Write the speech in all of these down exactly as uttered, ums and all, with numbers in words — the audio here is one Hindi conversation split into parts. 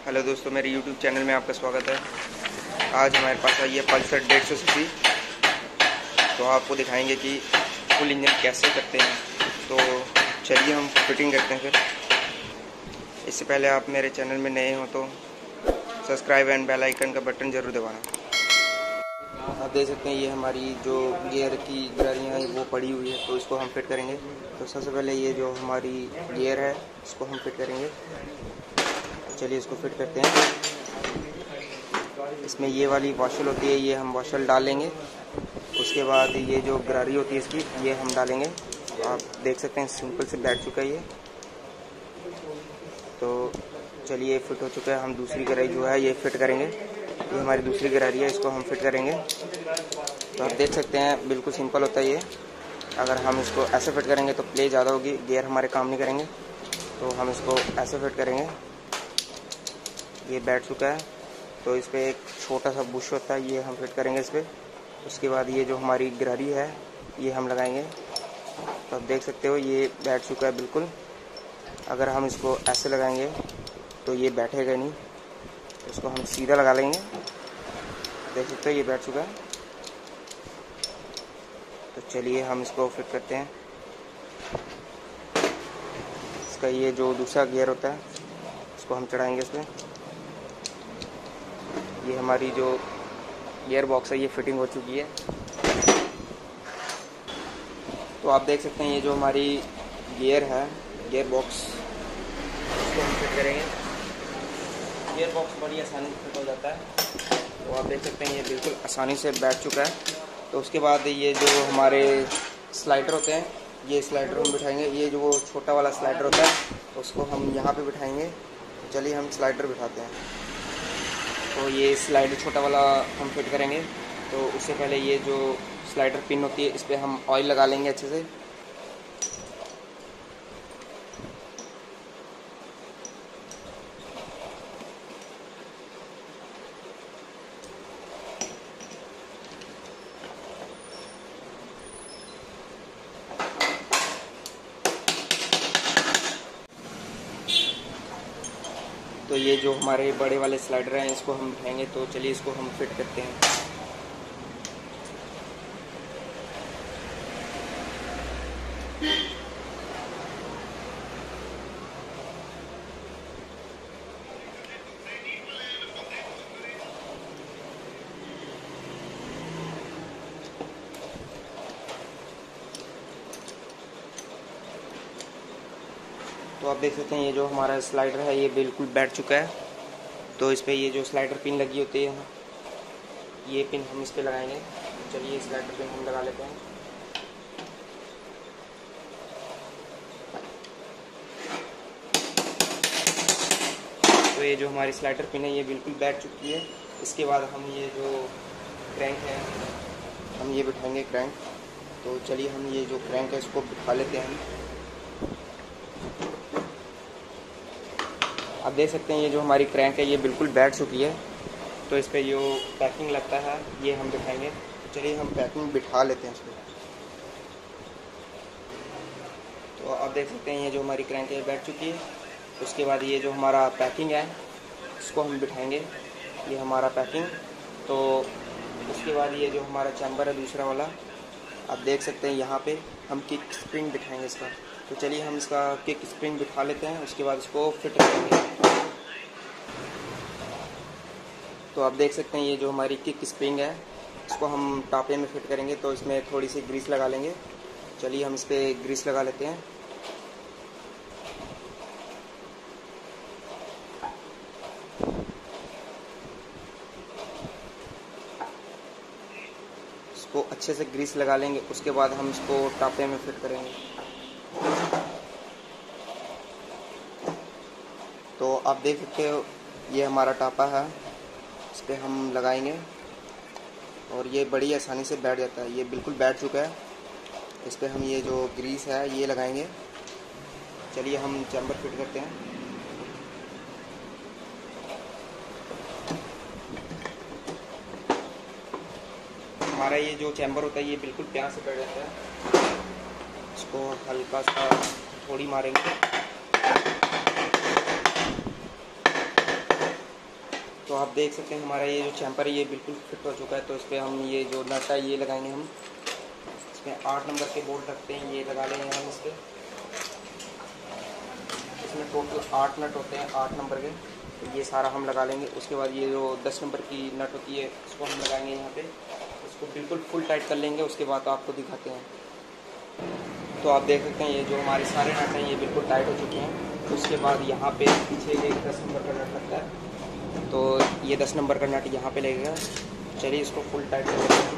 हेलो दोस्तों, मेरे यूट्यूब चैनल में आपका स्वागत है। आज हमारे पास आई है पल्सर डेढ़ सौ सी सी। तो आपको दिखाएंगे कि फुल इंजन कैसे करते हैं। तो चलिए हम फिटिंग करते हैं। फिर इससे पहले आप मेरे चैनल में नए हो तो सब्सक्राइब एंड बेल आइकन का बटन ज़रूर दबाना। आप देख सकते हैं ये हमारी जो गियर की गियरियाँ हैं वो पड़ी हुई है, तो इसको हम फिट करेंगे। तो सबसे पहले ये जो हमारी गियर है इसको हम फिट करेंगे। चलिए इसको फिट करते हैं। इसमें ये वाली वॉशल होती है, ये हम वॉशल डालेंगे। उसके बाद ये जो गरारी होती है इसकी ये हम डालेंगे। आप देख सकते हैं सिंपल से बैठ चुका है ये। तो चलिए फिट हो चुका है। हम दूसरी गरारी जो है ये फिट करेंगे। ये हमारी दूसरी गरारी है, इसको हम फिट करेंगे। तो आप देख सकते हैं बिल्कुल सिंपल होता है ये। अगर हम इसको ऐसे फिट करेंगे तो प्ले ज़्यादा होगी, गियर हमारे काम नहीं करेंगे। तो हम इसको ऐसे फिट करेंगे। ये बैठ चुका है। तो इस पर एक छोटा सा बुश होता है, ये हम फिट करेंगे इस पर। उसके बाद ये जो हमारी गरारी है ये हम लगाएंगे। तो आप देख सकते हो ये बैठ चुका है बिल्कुल। अगर हम इसको ऐसे लगाएंगे तो ये बैठेगा नहीं, तो इसको हम सीधा लगा लेंगे। देख सकते हो ये बैठ चुका है। तो चलिए हम इसको फिट करते हैं। इसका ये जो दूसरा गियर होता है इसको हम चढ़ाएंगे इस पर। ये हमारी जो गियर बॉक्स है ये फिटिंग हो चुकी है। तो आप देख सकते हैं ये जो हमारी गियर है, गियर बॉक्स, इसको हम फिट करेंगे। गियर बॉक्स बड़ी आसानी से फिट हो जाता है। तो आप देख सकते हैं ये बिल्कुल आसानी से बैठ चुका है। तो उसके बाद ये जो हमारे स्लाइडर होते हैं ये स्लाइडर हम बिठाएंगे। ये जो वो छोटा वाला स्लाइडर होता है उसको हम यहाँ पे बिठाएंगे। तो चलिए हम स्लाइडर बिठाते हैं। तो ये स्लाइडर छोटा वाला हम फिट करेंगे। तो उससे पहले ये जो स्लाइडर पिन होती है इस पर हम ऑयल लगा लेंगे अच्छे से। तो ये जो हमारे बड़े वाले स्लाइडर हैं इसको हम बिठाएंगे। तो चलिए इसको हम फिट करते हैं। तो आप देख सकते हैं ये जो हमारा स्लाइडर है ये बिल्कुल बैठ चुका है। तो इस पर ये जो स्लाइडर पिन लगी होती है ये पिन हम इस पर लगाएंगे। चलिए स्लाइडर पिन हम लगा लेते हैं। तो ये जो हमारी स्लाइडर पिन है ये बिल्कुल बैठ चुकी है। इसके बाद हम ये जो क्रैंक है हम ये बिठाएंगे क्रैंक। तो चलिए हम ये जो क्रैंक है इसको बिठा लेते हैं हम। आप देख सकते हैं ये जो हमारी क्रैंक है ये बिल्कुल बैठ चुकी है। तो इस पर जो पैकिंग लगता है ये हम बिठाएंगे। तो चलिए हम पैकिंग बिठा लेते हैं इस पर। तो आप देख सकते हैं ये जो हमारी क्रैंक है बैठ चुकी है। उसके बाद ये जो हमारा पैकिंग है इसको हम बिठाएंगे। ये हमारा पैकिंग। तो उसके बाद ये जो हमारा चैम्बर है दूसरा वाला आप देख सकते हैं यहाँ पे हम किक स्प्रिंग बिठाएंगे इसका। तो चलिए हम इसका किक स्प्रिंग बिठा लेते हैं। उसके बाद इसको फिट करेंगे। तो आप देख सकते हैं ये जो हमारी किक स्प्रिंग है इसको हम टापे में फिट करेंगे। तो इसमें थोड़ी सी ग्रीस लगा लेंगे। चलिए हम इस पर ग्रीस लगा लेते हैं। इसको अच्छे से ग्रीस लगा लेंगे। उसके बाद हम इसको टापे में फिट करेंगे। तो आप देख सकते हो ये हमारा टापा है, इस पर हम लगाएंगे और ये बड़ी आसानी से बैठ जाता है। ये बिल्कुल बैठ चुका है। इस पर हम ये जो ग्रीस है ये लगाएंगे। चलिए हम चैम्बर फिट करते हैं। हमारा ये जो चैम्बर होता है ये बिल्कुल प्यार से बैठ जाता है। इसको हल्का सा थोड़ी मारेंगे। आप देख सकते हैं हमारा ये जो चैम्पर है ये बिल्कुल फिट हो चुका है। तो इस पर हम ये जो नट है ये लगाएंगे। हम इसमें आठ नंबर के बोल्ट रखते हैं, ये लगा लेंगे हम इस पर। इसमें टोटल आठ नट होते हैं, आठ नंबर के, तो ये सारा हम लगा लेंगे। उसके बाद ये जो दस नंबर की नट होती है इसको हम लगाएंगे यहाँ पे। इसको बिल्कुल फुल टाइट कर लेंगे, उसके बाद आपको दिखाते हैं। तो आप देख सकते हैं ये जो हमारे सारे नट हैं ये बिल्कुल टाइट हो चुके हैं। उसके बाद यहाँ पे पीछे एक दस नंबर का नट लगता है, तो ये दस नंबर का नट यहाँ पे लगेगा। चलिए इसको फुल टाइट कर लेते हैं।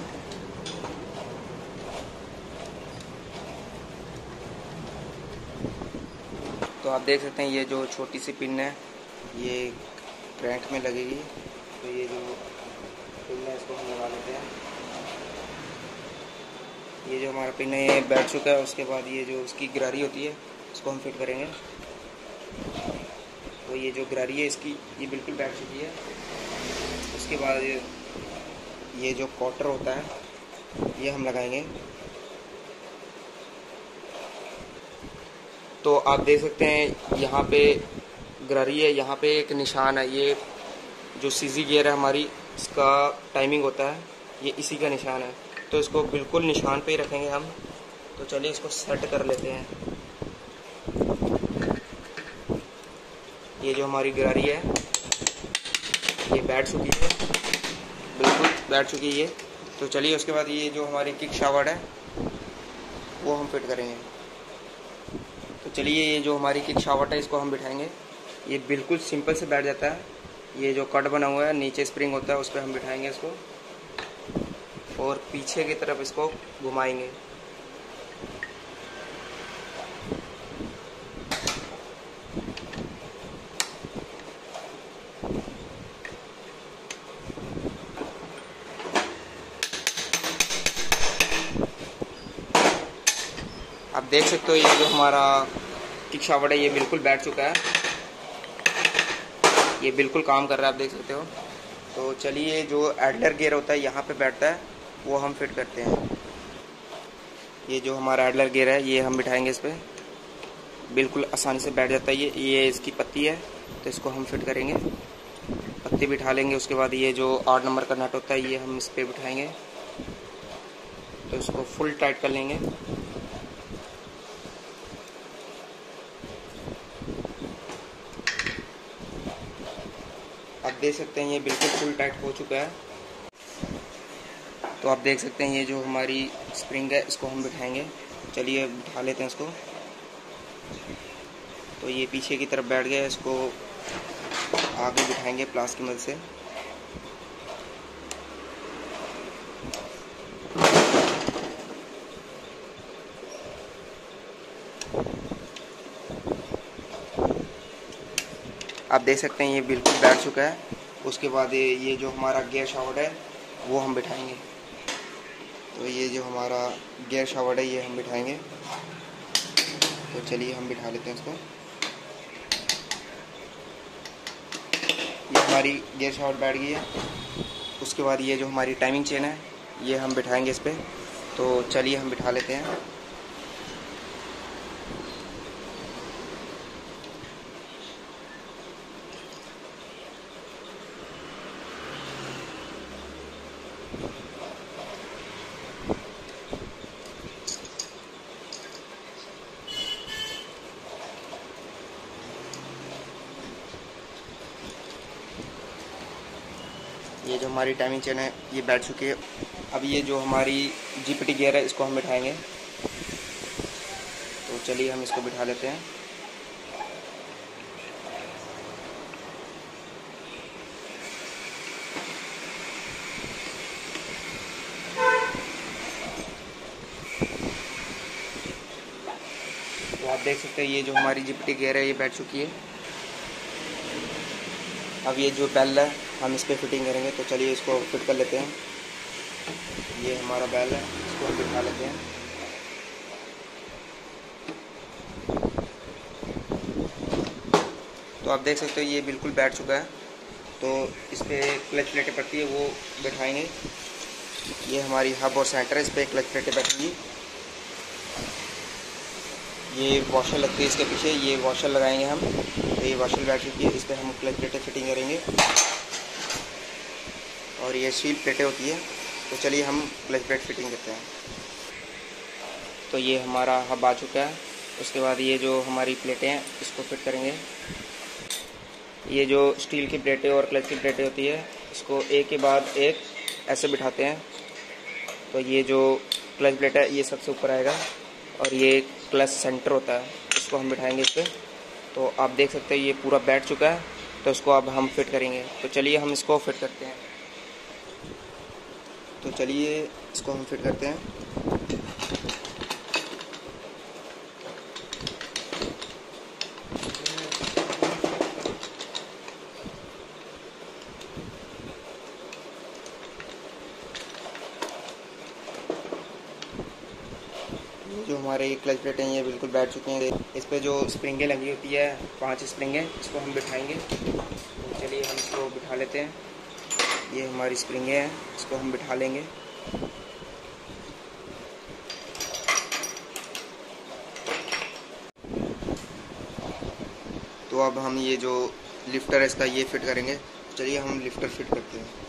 तो आप देख सकते हैं ये जो छोटी सी पिन है ये क्रैंक में लगेगी। तो ये जो पिन है इसको हम लगा लेते हैं। ये जो हमारा पिन है ये बैठ चुका है। उसके बाद ये जो इसकी गिरारी होती है इसको हम फिट करेंगे। तो ये जो गिरारी है इसकी ये बिल्कुल बैठ चुकी है। उसके बाद ये, ये जो क्वार्टर होता है ये हम लगाएंगे। तो आप देख सकते हैं यहाँ पे गिरारी है, यहाँ पे एक निशान है। ये जो सीजी गियर है हमारी इसका टाइमिंग होता है, ये इसी का निशान है। तो इसको बिल्कुल निशान पे ही रखेंगे हम। तो चलिए इसको सेट कर लेते हैं। ये जो हमारी गिरारी है ये बैठ चुकी है, बिल्कुल बैठ चुकी है। तो चलिए उसके बाद ये जो हमारी किक शाफ्ट है वो हम फिट करेंगे। तो चलिए ये जो हमारी किक शाफ्ट है इसको हम बिठाएंगे। ये बिल्कुल सिंपल से बैठ जाता है। ये जो कट बना हुआ है नीचे स्प्रिंग होता है उस पर हम बिठाएंगे इसको और पीछे की तरफ इसको घुमाएंगे। आप देख सकते हो ये जो हमारा किक शाफ्ट है ये बिल्कुल बैठ चुका है, ये बिल्कुल काम कर रहा है, आप देख सकते हो। तो चलिए जो एडलर गियर होता है यहाँ पे बैठता है वो हम फिट करते हैं। ये जो हमारा एडलर गियर है ये हम बिठाएंगे इस पर, बिल्कुल आसानी से बैठ जाता है। ये ये इसकी पत्ती है तो इसको हम फिट करेंगे, पत्ती बिठा लेंगे। उसके बाद ये जो आठ नंबर का नट होता है ये हम इस पर बिठाएंगे। तो इसको फुल टाइट कर लेंगे। आप देख सकते हैं ये बिल्कुल फुल टाइट हो चुका है। तो आप देख सकते हैं ये जो हमारी स्प्रिंग है इसको हम बिठाएंगे। चलिए बिठा लेते हैं इसको। तो ये पीछे की तरफ बैठ गया, इसको आगे बिठाएंगे प्लास की मदद से। आप देख सकते हैं ये बिल्कुल बैठ चुका है। उसके बाद ये ये जो हमारा गियर शाफ्ट है वो हम बिठाएंगे। तो ये जो हमारा गियर शाफ्ट है ये हम बिठाएंगे। तो चलिए हम बिठा लेते हैं इसको। ये हमारी गियर शाफ्ट बैठ गई है। उसके बाद ये जो हमारी टाइमिंग चेन है ये हम बिठाएंगे इस पर। तो चलिए हम बिठा लेते हैं। ये जो हमारी टाइमिंग चेन है ये बैठ चुकी है। अब ये जो हमारी जीपीटी गियर है इसको हम बिठाएंगे। तो चलिए हम इसको बिठा लेते हैं। तो आप देख सकते हैं ये जो हमारी जीपीटी गियर है ये बैठ चुकी है। अब ये जो बेल है हम इस पर फिटिंग करेंगे। तो चलिए इसको फिट कर लेते हैं। ये हमारा बेल है, इसको हम बिठा लेते हैं। तो आप देख सकते हो ये बिल्कुल बैठ चुका है। तो इस पर क्लच प्लेटें पड़ती है वो बिठाएंगे। ये हमारी हब और सेंटर है, इस पर क्लच प्लेटें बैठेंगी। ये वॉशर लगती है इसके पीछे, ये वॉशर लगाएंगे हम। तो ये वॉशर बैठ चुकी है, इस पर हम क्लच प्लेटें फिटिंग करेंगे। और ये स्टील प्लेटें होती है। तो चलिए हम क्लच प्लेट फिटिंग करते हैं। तो ये हमारा हब आ चुका है। उसके बाद ये जो हमारी प्लेटें हैं इसको फिट करेंगे। ये जो स्टील की प्लेटें और क्लच की प्लेटें होती है इसको एक के बाद एक ऐसे बिठाते हैं। तो ये जो क्लच प्लेट है ये सबसे ऊपर आएगा और ये क्लच सेंटर होता है, इसको हम बिठाएंगे इस पर। तो आप देख सकते हैं ये पूरा बैठ चुका है। तो इसको अब हम फिट करेंगे। तो चलिए हम इसको फिट करते हैं। तो चलिए इसको हम फिट करते हैं। जो हमारे क्लच प्लेट हैं ये बिल्कुल बैठ चुके हैं। इस पे जो स्प्रिंगें लगी होती है, पांच स्प्रिंगें, इसको हम बिठाएंगे। तो चलिए हम इसको बिठा लेते हैं। ये हमारी स्प्रिंगें हैं, इसको हम बिठा लेंगे। तो अब हम ये जो लिफ्टर है इसका ये फिट करेंगे। चलिए हम लिफ्टर फिट करते हैं।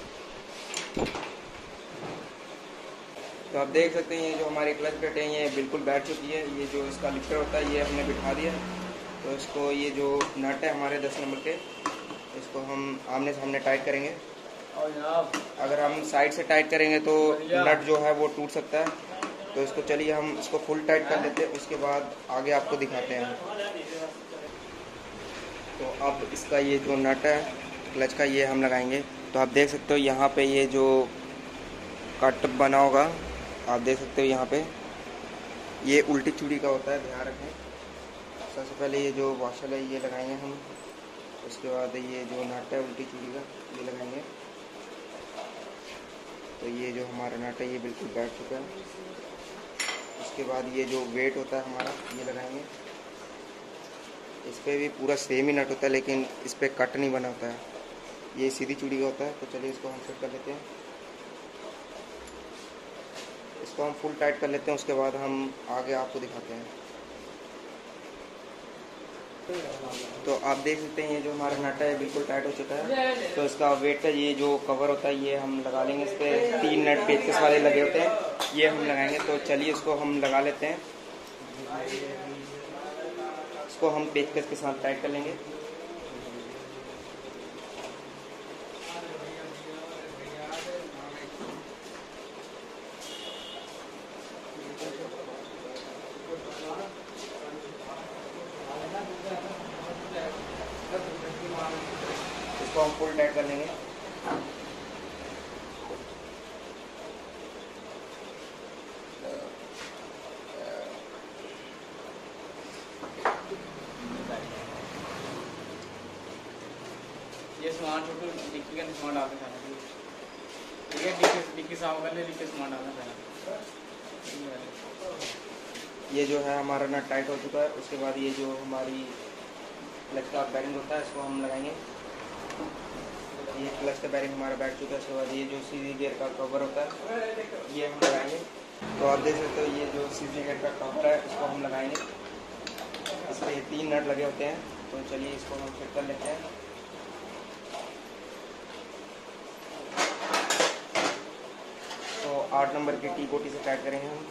तो आप देख सकते हैं ये जो हमारी क्लच प्लेट है ये बिल्कुल बैठ चुकी है। ये जो इसका लिफ्टर होता है ये हमने बिठा दिया। तो इसको ये जो नट है हमारे दस नंबर के, इसको हम आमने सामने टाइट करेंगे। और जनाब अगर हम साइड से टाइट करेंगे तो नट जो है वो टूट सकता है। तो इसको चलिए हम इसको फुल टाइट कर लेते हैं, उसके बाद आगे आपको दिखाते हैं। तो अब इसका ये जो नट है क्लच का ये हम लगाएंगे। तो आप देख सकते हो यहाँ पे ये जो कट बना होगा, आप देख सकते हो यहाँ पे ये उल्टी चूड़ी का होता है, ध्यान रखें। सबसे पहले ये जो वॉशर है ये लगाएंगे हम। उसके बाद ये जो नट है उल्टी चूड़ी का ये लगाएंगे। तो ये जो हमारा नट है ये बिल्कुल बैठ चुका है। उसके बाद ये जो वेट होता है हमारा ये लगाएंगे। इस पर भी पूरा सेम ही नट होता है लेकिन इस पर कट नहीं बना होता है, ये सीधी चूड़ी का होता है। तो चलिए इसको हम फिट कर लेते हैं। इसको हम फुल टाइट कर लेते हैं, उसके बाद हम आगे आपको दिखाते हैं। तो आप देख सकते हैं ये जो हमारा नट है बिल्कुल टाइट हो चुका है। तो इसका वेट का ये जो कवर होता है ये हम लगा लेंगे। इस पर तीन नट पेचकस वाले लगे होते हैं, ये हम लगाएंगे। तो चलिए इसको हम लगा लेते हैं। इसको हम पेचकस के साथ टाइट कर लेंगे। इसको हम फुल टाइट कर लेंगे। ये सामान छोटू डिक्की का सामान डालते खाना ठीक है। डिक्की डिक्की साफ कर ले, डिक्की सामान डालना खाना। ये जो है हमारा नट टाइट हो चुका है। उसके बाद ये जो हमारी क्लच का बैरिंग होता है इसको हम लगाएंगे। ये क्लच का बैरिंग हमारा बैठ चुका है। उसके बाद ये जो सीधी गियर का कवर होता है ये हम लगाएंगे। तो आप देख सकते हो ये जो सीधी गियर का कवर है इसको हम लगाएंगे। इस पर ये तीन नट लगे होते हैं। तो चलिए इसको हम फिट कर लेते हैं। तो आठ नंबर की टी कोटी से टाइट करेंगे हम।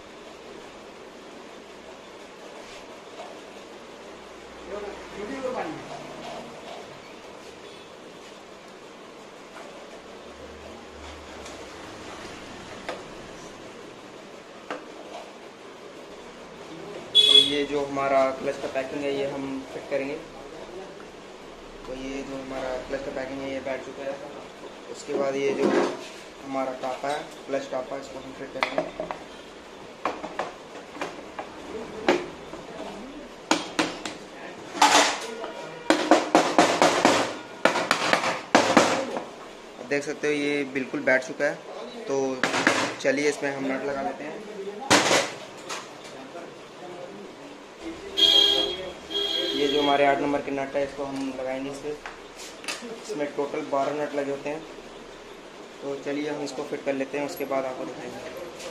ये जो हमारा क्लच का पैकिंग है ये हम फिट करेंगे। तो ये जो हमारा क्लच का पैकिंग है ये बैठ चुका है। उसके बाद ये जो हमारा टापा है क्लच टापा इसको हम फिट करेंगे। देख सकते हो ये बिल्कुल बैठ चुका है। तो चलिए इसमें हम नट लगा लेते हैं। ये जो हमारे आठ नंबर के नट है इसको हम लगाएंगे इस पर। इसमें टोटल बारह नट लगे होते हैं। तो चलिए हम इसको फिट कर लेते हैं, उसके बाद आपको दिखाएंगे।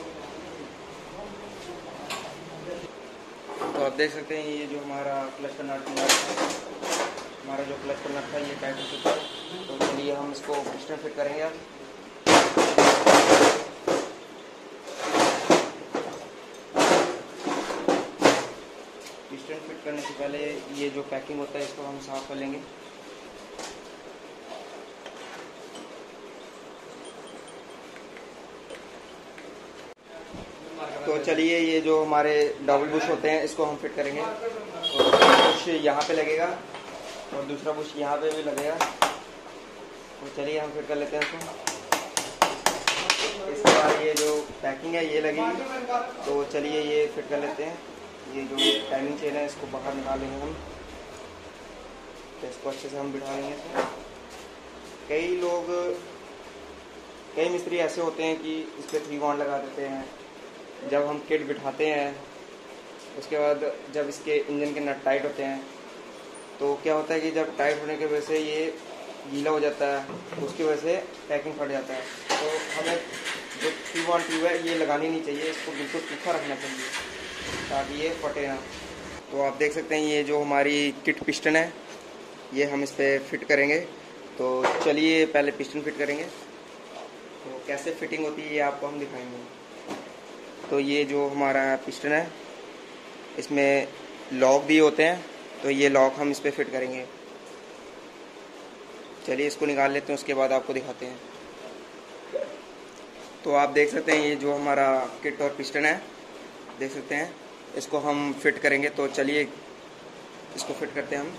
तो आप देख सकते हैं ये जो हमारा क्लच का नट हमारा जो क्लच का नट था ये टाइट हो चुका है। तो चलिए हम इसको पिस्टन फिट करेंगे अब। पिस्टन फिट करने से पहले ये जो पैकिंग होता है इसको हम साफ़ कर लेंगे। तो चलिए, ये जो हमारे डबल बुश होते हैं इसको हम फिट करेंगे। तो बुश यहाँ पे लगेगा और दूसरा बुश यहाँ पे भी लगेगा। तो चलिए हम फिट कर लेते हैं इसको। इसके बाद ये जो पैकिंग है ये लगेगी। तो चलिए ये फिट कर लेते हैं। ये जो टाइमिंग चेन है इसको बाहर निकाल लेंगे हम। तो इसको अच्छे से हम बिठा लेंगे इसमें। कई लोग कई मिस्त्री ऐसे होते हैं कि इस पर थ्री बॉन्ड लगा देते हैं। जब हम किट बिठाते हैं उसके बाद जब इसके इंजन के नट टाइट होते हैं तो क्या होता है कि जब टाइट होने की वजह से ये गीला हो जाता है, उसकी वजह से पैकिंग फट जाता है। तो हमें जो थ्री बॉन्ड ट्यूब है ये लगानी नहीं चाहिए, इसको बिल्कुल सूखा रखना चाहिए ताकि ये फटे ना। तो आप देख सकते हैं ये जो हमारी किट पिस्टन है ये हम इस पर फिट करेंगे। तो चलिए पहले पिस्टन फिट करेंगे। तो कैसे फिटिंग होती है ये आपको हम दिखाएंगे। तो ये जो हमारा पिस्टन है इसमें लॉक दिए होते हैं, तो ये लॉक हम इस पर फिट करेंगे। चलिए इसको निकाल लेते हैं, उसके बाद आपको दिखाते हैं। तो आप देख सकते हैं ये जो हमारा किट और पिस्टन है देख सकते हैं, इसको हम फिट करेंगे। तो चलिए इसको फिट करते हैं हम।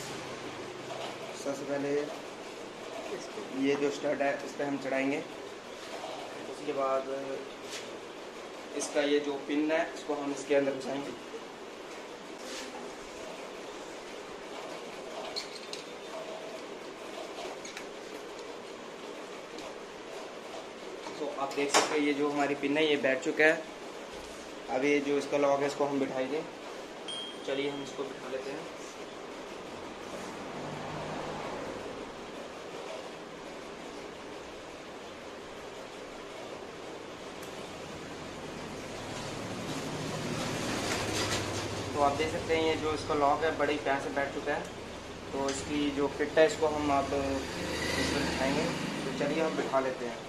सबसे पहले ये जो स्टड है इस पर हम चढ़ाएंगे। उसके बाद इसका ये जो पिन है इसको हम इसके अंदर घुसाएंगे। तो आप देख सकते हैं ये जो हमारी पिन है ये बैठ चुका है। अब ये जो इसका लॉक है इसको हम बिठाएंगे। चलिए हम इसको बिठा लेते हैं। तो आप देख सकते हैं ये जो इसका लॉक है बड़ी प्यार से बैठ चुका है। तो इसकी जो किट है इसको हम आप इस पर बिठाएंगे। तो चलिए हम बिठा लेते हैं।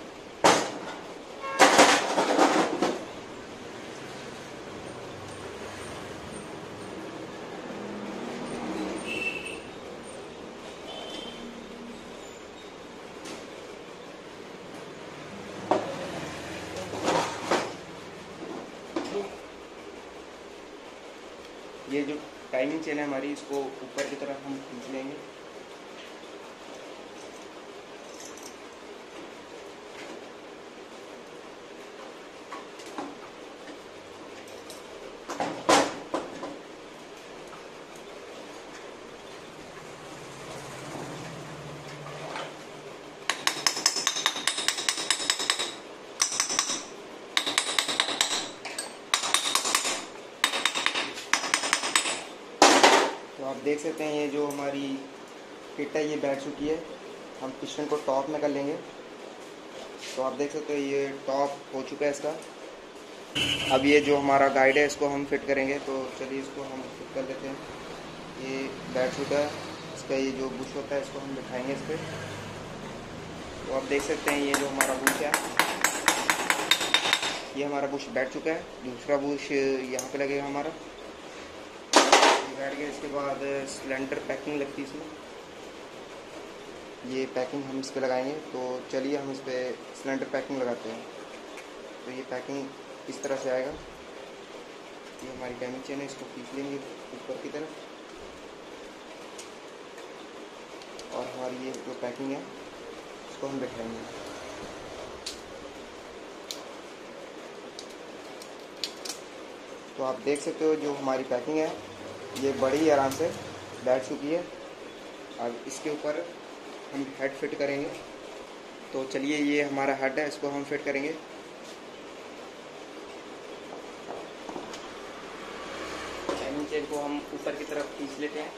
ये जो टाइमिंग चेन है हमारी इसको ऊपर की तरफ हम खींच लेंगे। तो आप देख सकते हैं ये जो हमारी किट है ये बैठ चुकी है। हम पिस्टन को टॉप में कर लेंगे। तो आप देख सकते हैं ये टॉप हो चुका है इसका। अब ये जो हमारा गाइड है इसको हम फिट करेंगे। तो चलिए इसको हम फिट कर लेते हैं। ये बैठ चुका है। इसका ये जो बुश होता है इसको हम बिठाएंगे इस पर। तो आप देख सकते हैं ये जो हमारा बुश है ये हमारा बुश बैठ चुका है। दूसरा बुश यहाँ पे लगेगा हमारा, बैठ गया। इसके बाद सिलेंडर पैकिंग लगती है इसमें, ये पैकिंग हम इस पर लगाएंगे। तो चलिए हम इस पर सिलेंडर पैकिंग लगाते हैं। तो ये पैकिंग इस तरह से आएगा। ये हमारी टाइमिंग चेन है, इसको खींच लेंगे ऊपर की तरफ। और हमारी ये जो पैकिंग है इसको हम बैठाएंगे। तो आप देख सकते हो जो हमारी पैकिंग है ये बड़ी आराम से बैठ चुकी है। अब इसके ऊपर हम हेड फिट करेंगे। तो चलिए ये हमारा हेड है इसको हम फिट करेंगे। टाइमिंग चेन को हम ऊपर की तरफ खींच लेते हैं।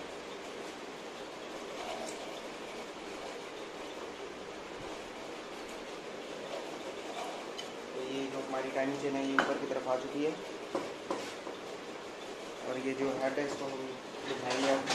तो ये जो हमारी टाइमिंग चेन है ये ऊपर की तरफ आ चुकी है। और ये जो हेड है इसको हम दिखाएंगे अब।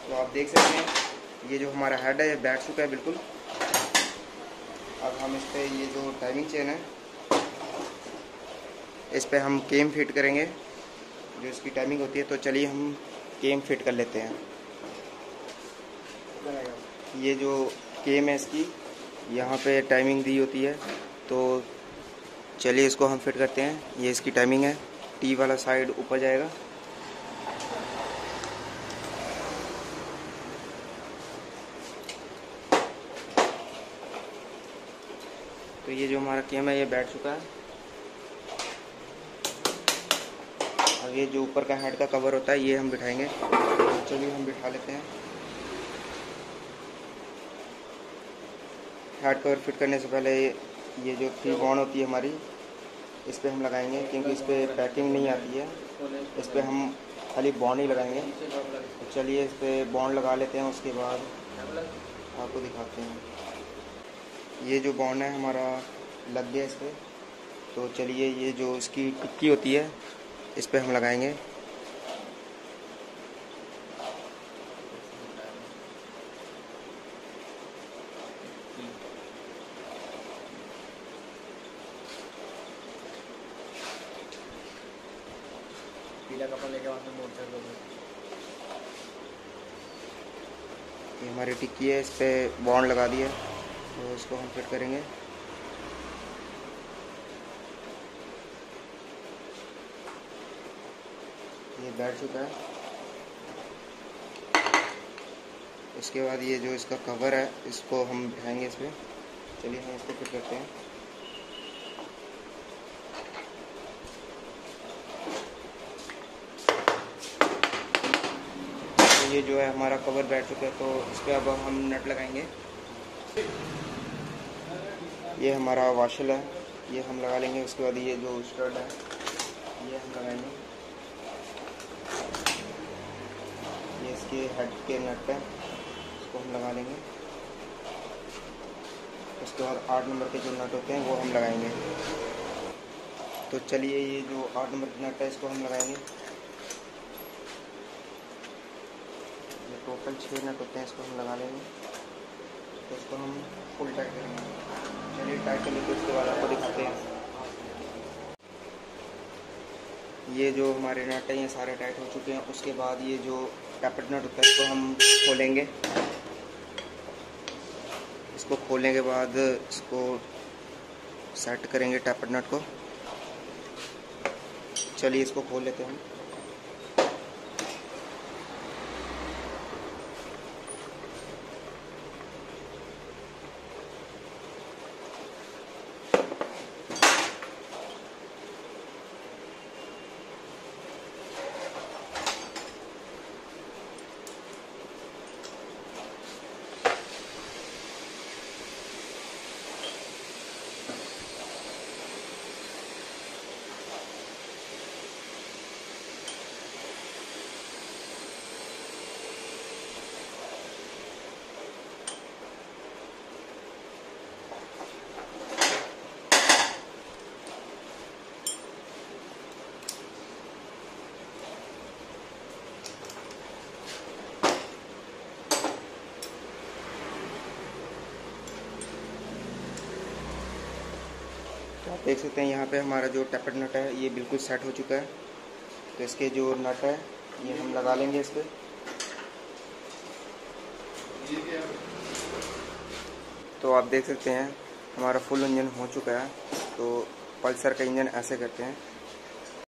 तो आप देख सकते हैं ये जो हमारा हेड है ये बैठ चुका है बिल्कुल। अब हम इस पर ये जो टाइमिंग चेन है इस पर हम केम फिट करेंगे, जो इसकी टाइमिंग होती है। तो चलिए हम केम फिट कर लेते हैं। ये जो केम है इसकी यहाँ पे टाइमिंग दी होती है, तो चलिए इसको हम फिट करते हैं। ये इसकी टाइमिंग है, टी वाला साइड ऊपर जाएगा। तो ये जो हमारा केम है ये बैठ चुका है। अब ये जो ऊपर का हेड का कवर होता है ये हम बिठाएंगे। चलिए हम बिठा लेते हैं। हेड कवर फिट करने से पहले ये जो थ्री बॉन्ड होती है हमारी इस पर हम लगाएंगे, क्योंकि इस पर पैकिंग नहीं आती है। इस पर हम खाली बॉन्ड ही लगाएंगे। तो चलिए इस पर बॉन्ड लगा लेते हैं, उसके बाद आपको दिखाते हैं। ये जो बॉन्ड है हमारा लग गया इस पर। तो चलिए ये जो इसकी टिक्की होती है इस पर हम लगाएंगे। पीला कपड़ा लेके वहाँ से मोड़ कर दो। ये हमारी टिक्की है, इस पर बॉन्ड लगा दिया, तो इसको हम फिट करेंगे। ये बैठ चुका है। उसके बाद ये जो इसका कवर है इसको हम बिठाएंगे इस पर। चलिए हम इसको फिट करते हैं। तो ये जो है हमारा कवर बैठ चुका है, तो इस पर अब हम नट लगाएंगे। ये हमारा वाशल है, ये हम लगा लेंगे। उसके बाद ये जो स्टड है ये हम लगाएंगे। ये इसके हेड के नट है, इसको हम लगा लेंगे। उसके बाद आठ नंबर के जो नट होते हैं वो हम लगाएंगे। तो चलिए ये जो आठ नंबर के नट है इसको हम लगाएंगे। ये टोटल छः नट होते हैं, इसको हम लगा लेंगे। तो इसको हम फुल टाइट करेंगे। चलिए टाइट करने के उसके बाद आपको दिखाते हैं। ये जो हमारे नट हैं ये सारे टाइट हो चुके हैं। उसके बाद ये जो टैपेट नट होता है इसको हम खोलेंगे। इसको खोलने के बाद इसको सेट करेंगे टैपेट नट को। चलिए इसको खोल लेते हैं हम। तो आप देख सकते हैं यहाँ पे हमारा जो टैपेट नट है ये बिल्कुल सेट हो चुका है। तो इसके जो नट है ये हम लगा लेंगे इस पर। तो आप देख सकते हैं हमारा फुल इंजन हो चुका है। तो पल्सर का इंजन ऐसे करते हैं।